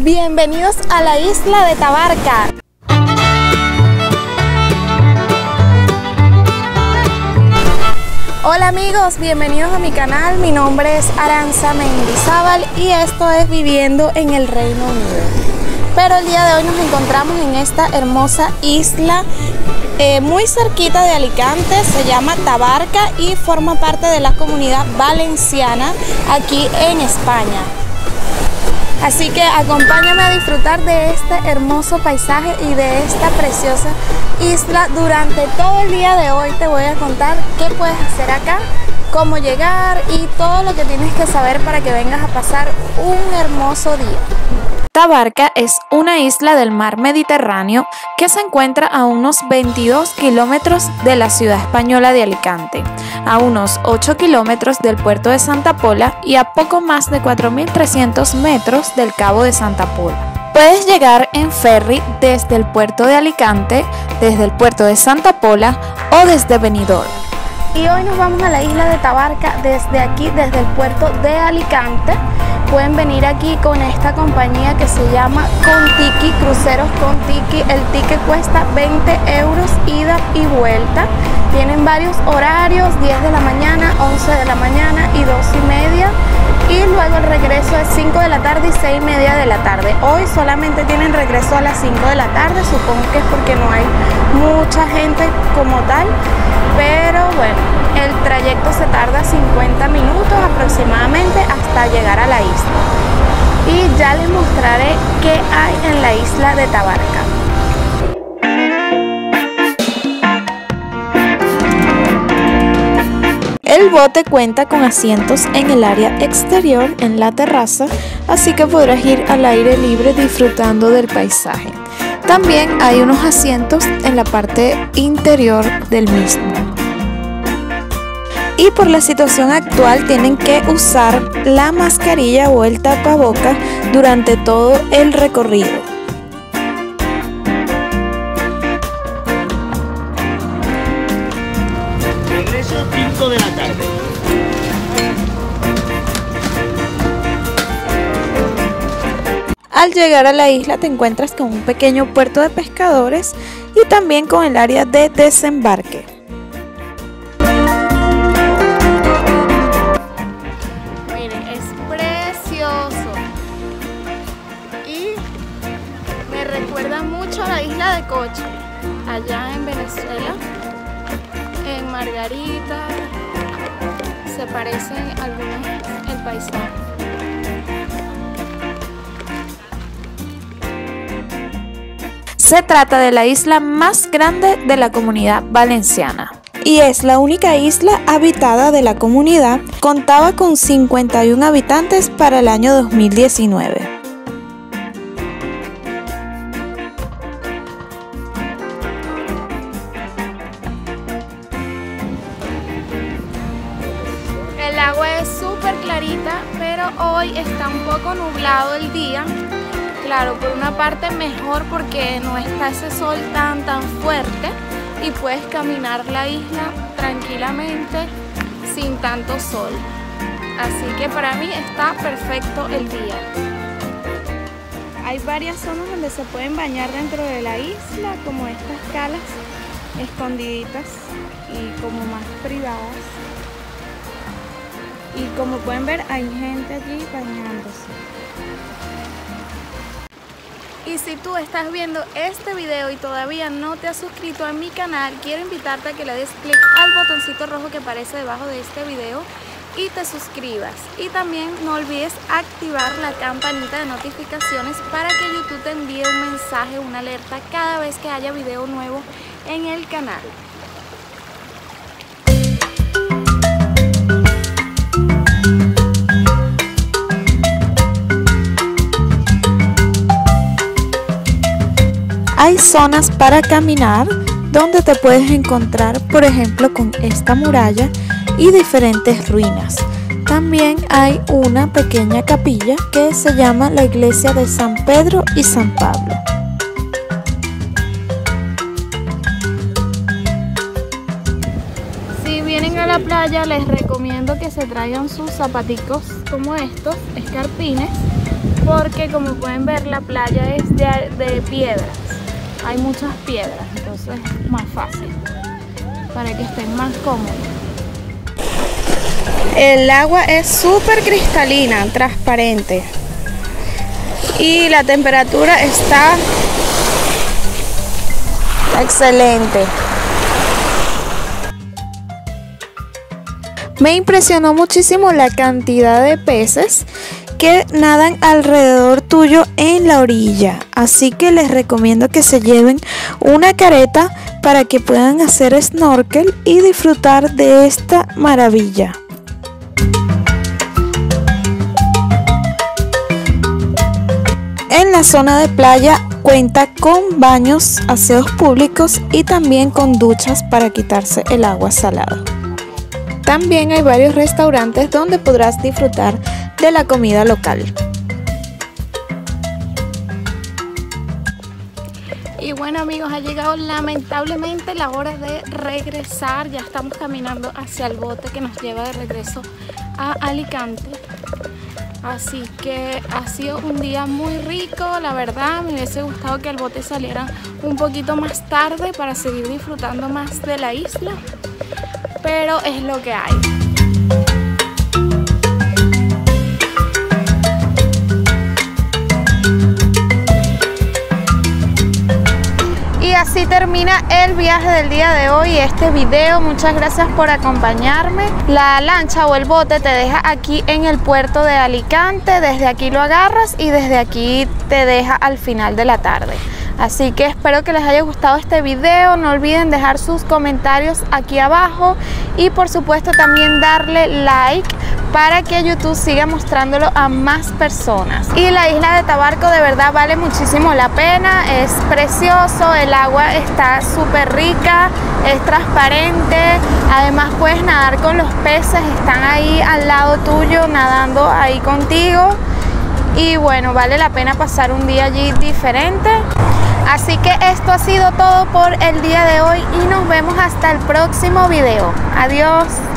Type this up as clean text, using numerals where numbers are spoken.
Bienvenidos a la isla de Tabarca. Hola amigos, bienvenidos a mi canal. Mi nombre es Aranza Mendizábal y esto es Viviendo en el Reino Unido. Pero el día de hoy nos encontramos en esta hermosa isla muy cerquita de Alicante. Se llama Tabarca y forma parte de la Comunidad Valenciana aquí en España. Así que acompáñame a disfrutar de este hermoso paisaje y de esta preciosa isla. Durante todo el día de hoy te voy a contar qué puedes hacer acá, cómo llegar y todo lo que tienes que saber para que vengas a pasar un hermoso día. Tabarca es una isla del mar Mediterráneo que se encuentra a unos 22 kilómetros de la ciudad española de Alicante, a unos 8 kilómetros del puerto de Santa Pola y a poco más de 4.300 metros del cabo de Santa Pola. Puedes llegar en ferry desde el puerto de Alicante, desde el puerto de Santa Pola o desde Benidorm. Y hoy nos vamos a la isla de Tabarca desde aquí, desde el puerto de Alicante. Pueden venir aquí con esta compañía que se llama Contiki, Cruceros Contiki. El ticket cuesta 20 euros ida y vuelta. Tienen varios horarios, 10 de la mañana, 11 de la mañana y 2:30. Y luego el regreso es 5 de la tarde y 6:30 de la tarde. Hoy solamente tienen regreso a las 5 de la tarde, supongo que es porque no hay mucha gente como tal. Pero bueno, el trayecto se tarda 50 minutos aproximadamente hasta llegar a la isla. Y ya les mostraré qué hay en la isla de Tabarca. El bote cuenta con asientos en el área exterior, en la terraza, así que podrás ir al aire libre disfrutando del paisaje. También hay unos asientos en la parte interior del mismo. Y por la situación actual tienen que usar la mascarilla o el tapaboca durante todo el recorrido. Regreso 5 de la tarde. Al llegar a la isla te encuentras con un pequeño puerto de pescadores y también con el área de desembarque. Miren, es precioso y me recuerda mucho a la isla de Coche, allá en Venezuela, en Margarita. Se parecen algunos el paisaje. Se trata de la isla más grande de la Comunidad Valenciana y es la única isla habitada de la comunidad. Contaba con 51 habitantes para el año 2019. El agua es súper clarita, pero hoy está un poco nublado el día. Claro, por una parte mejor porque no está ese sol tan fuerte y puedes caminar la isla tranquilamente sin tanto sol. Así que para mí está perfecto el día. Hay varias zonas donde se pueden bañar dentro de la isla, como estas calas escondiditas y como más privadas. Y como pueden ver, hay gente allí bañándose. Y si tú estás viendo este video y todavía no te has suscrito a mi canal, quiero invitarte a que le des clic al botoncito rojo que aparece debajo de este video y te suscribas. Y también no olvides activar la campanita de notificaciones para que YouTube te envíe un mensaje, una alerta cada vez que haya video nuevo en el canal. Hay zonas para caminar donde te puedes encontrar, por ejemplo, con esta muralla y diferentes ruinas. También hay una pequeña capilla que se llama la iglesia de San Pedro y San Pablo. Si vienen a la playa, les recomiendo que se traigan sus zapaticos como estos, escarpines, porque como pueden ver la playa es de piedras, hay muchas piedras, entonces es más fácil para que estén más cómodos. El agua es súper cristalina, transparente, y la temperatura está excelente. Me impresionó muchísimo la cantidad de peces que nadan alrededor tuyo en la orilla, así que les recomiendo que se lleven una careta para que puedan hacer snorkel y disfrutar de esta maravilla. En la zona de playa cuenta con baños, aseos públicos y también con duchas para quitarse el agua salada. También hay varios restaurantes donde podrás disfrutar de la comida local. Y bueno amigos, ha llegado lamentablemente la hora de regresar. Ya estamos caminando hacia el bote que nos lleva de regreso a Alicante. Así que ha sido un día muy rico, la verdad. Me hubiese gustado que el bote saliera un poquito más tarde para seguir disfrutando más de la isla, pero es lo que hay. Y así termina el viaje del día de hoy, este video. Muchas gracias por acompañarme. La lancha o el bote te deja aquí en el puerto de Alicante. Desde aquí lo agarras y desde aquí te deja al final de la tarde. Así que espero que les haya gustado este video. No olviden dejar sus comentarios aquí abajo y por supuesto también darle like para que YouTube siga mostrándolo a más personas. Y la isla de Tabarco de verdad vale muchísimo la pena, es precioso, el agua está súper rica, es transparente, además puedes nadar con los peces, están ahí al lado tuyo, nadando ahí contigo. Y bueno, vale la pena pasar un día allí diferente. Así que esto ha sido todo por el día de hoy y nos vemos hasta el próximo video. Adiós.